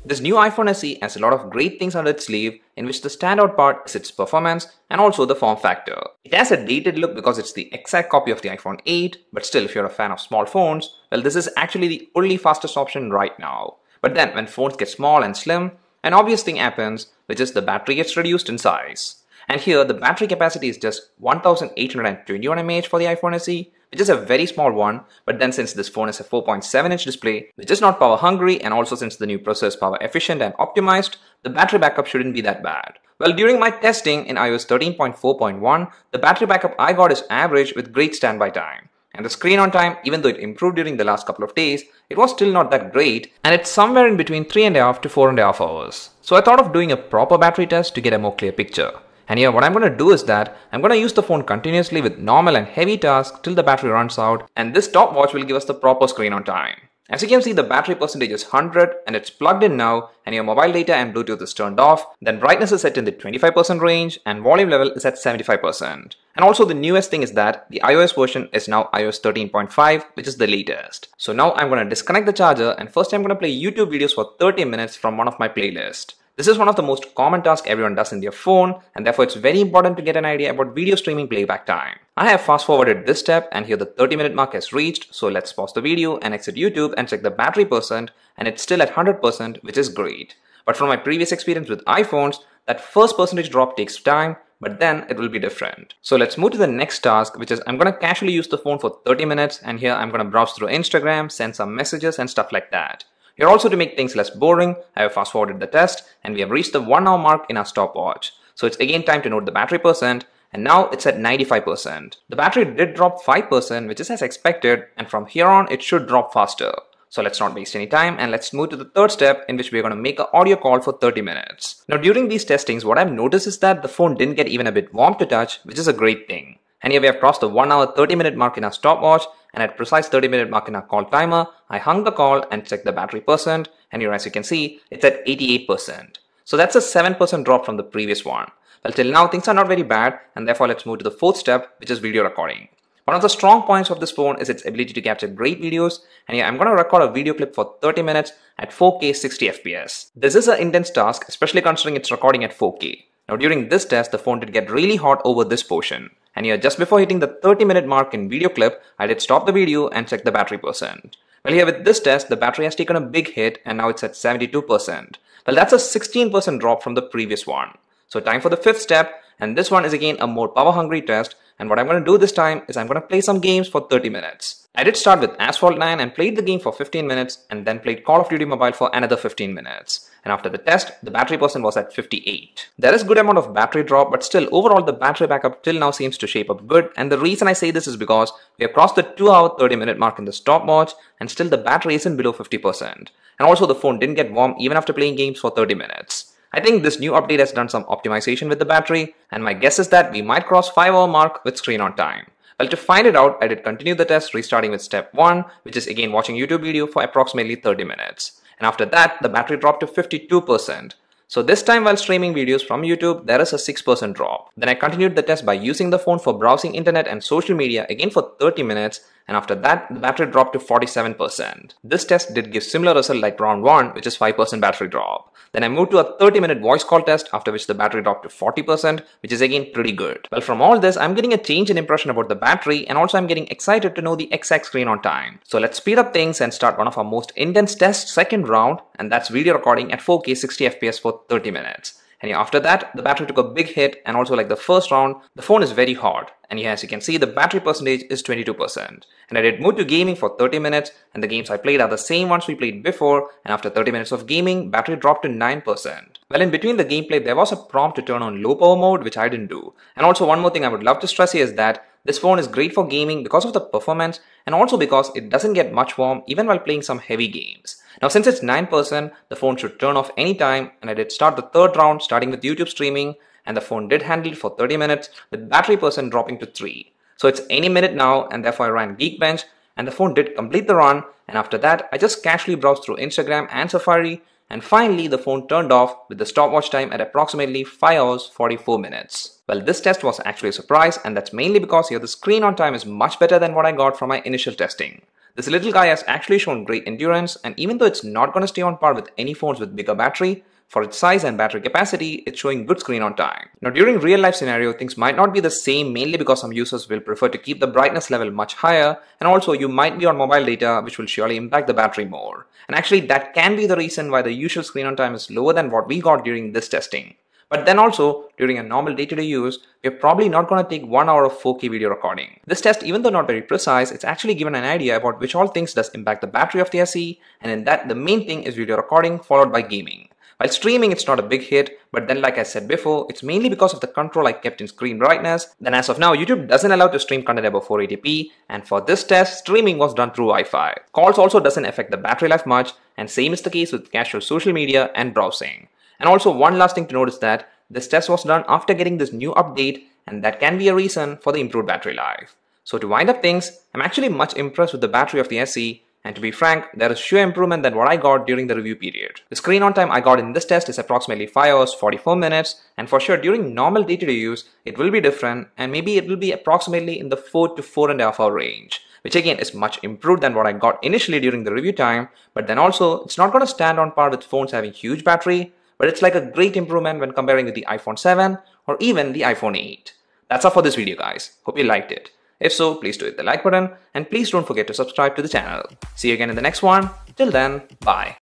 This new iPhone SE has a lot of great things under its sleeve, in which the standout part is its performance and also the form factor. It has a dated look because it's the exact copy of the iPhone 8, but still if you're a fan of small phones, well, this is actually the only fastest option right now. But then when phones get small and slim, an obvious thing happens, which is the battery gets reduced in size. And here the battery capacity is just 1821 mAh for the iPhone SE, which is a very small one, but then since this phone is a 4.7-inch display, which is not power hungry, and also since the new processor is power efficient and optimized, the battery backup shouldn't be that bad. Well, during my testing in iOS 13.4.1, the battery backup I got is average with great standby time. And the screen on time, even though it improved during the last couple of days, it was still not that great, and it's somewhere in between 3.5 to 4.5 hours. So I thought of doing a proper battery test to get a more clear picture. And here what I'm going to do is that I'm going to use the phone continuously with normal and heavy tasks till the battery runs out, and this stopwatch will give us the proper screen on time. As you can see, the battery percentage is 100 and it's plugged in now, and your mobile data and Bluetooth is turned off. Then brightness is set in the 25% range and volume level is at 75%. And also the newest thing is that the iOS version is now iOS 13.5, which is the latest. So now I'm going to disconnect the charger, and first I'm going to play YouTube videos for 30 minutes from one of my playlists. This is one of the most common tasks everyone does in their phone, and therefore it's very important to get an idea about video streaming playback time. I have fast forwarded this step, and here the 30-minute mark has reached, so let's pause the video and exit YouTube and check the battery percent, and it's still at 100%, which is great. But from my previous experience with iPhones, that first percentage drop takes time, but then it will be different. So let's move to the next task, which is I'm going to casually use the phone for 30 minutes, and here I'm going to browse through Instagram, send some messages and stuff like that. Here also, to make things less boring, I have fast forwarded the test and we have reached the 1 hour mark in our stopwatch. So it's again time to note the battery percent, and now it's at 95%. The battery did drop 5%, which is as expected, and from here on it should drop faster. So let's not waste any time and let's move to the third step, in which we're going to make an audio call for 30 minutes. Now during these testings, what I've noticed is that the phone didn't get even a bit warm to touch, which is a great thing. And here we have crossed the 1 hour 30-minute mark in our stopwatch, and at precise 30-minute mark in our call timer, I hung the call and checked the battery percent, and here as you can see, it's at 88%. So that's a 7% drop from the previous one. Well, till now things are not very bad, and therefore let's move to the fourth step, which is video recording. One of the strong points of this phone is its ability to capture great videos, and here I'm going to record a video clip for 30 minutes at 4K 60 FPS. This is an intense task, especially considering it's recording at 4K. Now during this test, the phone did get really hot over this portion. And here just before hitting the 30-minute mark in video clip, I did stop the video and check the battery percent. Well, here with this test, the battery has taken a big hit and now it's at 72%. Well, that's a 16% drop from the previous one. So time for the fifth step, and this one is again a more power hungry test, and what I'm going to do this time is I'm going to play some games for 30 minutes. I did start with Asphalt 9 and played the game for 15 minutes and then played Call of Duty Mobile for another 15 minutes. And after the test, the battery percent was at 58. There is good amount of battery drop, but still overall the battery backup till now seems to shape up good, and the reason I say this is because we have crossed the 2 hour 30-minute mark in the stopwatch and still the battery isn't below 50%. And also the phone didn't get warm even after playing games for 30 minutes. I think this new update has done some optimization with the battery, and my guess is that we might cross 5 hour mark with screen on time. Well, to find it out, I did continue the test, restarting with step 1, which is again watching YouTube video for approximately 30 minutes. And after that, the battery dropped to 52%. So this time while streaming videos from YouTube, there is a 6% drop. Then I continued the test by using the phone for browsing internet and social media again for 30 minutes, and after that, the battery dropped to 47%. This test did give similar result like round 1, which is 5% battery drop. Then I moved to a 30-minute voice call test, after which the battery dropped to 40%, which is again pretty good. Well, from all this, I'm getting a change in impression about the battery, and also I'm getting excited to know the exact screen on time. So let's speed up things and start one of our most intense tests, second round, and that's video recording at 4K 60 FPS for 30 minutes. And after that, the battery took a big hit, and also like the first round, the phone is very hot. And here as you can see, the battery percentage is 22%. And I did move to gaming for 30 minutes, and the games I played are the same ones we played before, and after 30 minutes of gaming, battery dropped to 9%. Well, in between the gameplay, there was a prompt to turn on low power mode, which I didn't do. And also one more thing I would love to stress here is that this phone is great for gaming because of the performance, and also because it doesn't get much warm even while playing some heavy games. Now since it's 9%, the phone should turn off anytime, and I did start the third round starting with YouTube streaming, and the phone did handle it for 30 minutes with battery percent dropping to 3. So it's any minute now, and therefore I ran Geekbench, and the phone did complete the run, and after that I just casually browsed through Instagram and Safari, and finally the phone turned off with the stopwatch time at approximately 5 hours 44 minutes. Well, this test was actually a surprise, and that's mainly because here the screen on time is much better than what I got from my initial testing. This little guy has actually shown great endurance, and even though it's not going to stay on par with any phones with bigger battery, for its size and battery capacity, it's showing good screen on time. Now during real life scenario, things might not be the same, mainly because some users will prefer to keep the brightness level much higher, and also you might be on mobile data, which will surely impact the battery more. And actually that can be the reason why the usual screen on time is lower than what we got during this testing. But then also, during a normal day-to-day use, we're probably not going to take 1 hour of 4K video recording. This test, even though not very precise, it's actually given an idea about which all things does impact the battery of the SE, and in that the main thing is video recording followed by gaming. While streaming, it's not a big hit, but then like I said before, it's mainly because of the control I kept in screen brightness. Then as of now, YouTube doesn't allow to stream content above 480p, and for this test, streaming was done through Wi-Fi. Calls also doesn't affect the battery life much, and same is the case with casual social media and browsing. And also one last thing to note is that this test was done after getting this new update, and that can be a reason for the improved battery life. So to wind up things, I'm actually much impressed with the battery of the SE, and to be frank, there is sure improvement than what I got during the review period. The screen on time I got in this test is approximately 5 hours 44 minutes, and for sure during normal day-to-day use, it will be different, and maybe it will be approximately in the 4 to 4.5 hour range, which again is much improved than what I got initially during the review time, but then also it's not going to stand on par with phones having huge battery, but it's like a great improvement when comparing with the iPhone 7 or even the iPhone 8. That's all for this video guys. Hope you liked it. If so, please do hit the like button and please don't forget to subscribe to the channel. See you again in the next one. Till then, bye.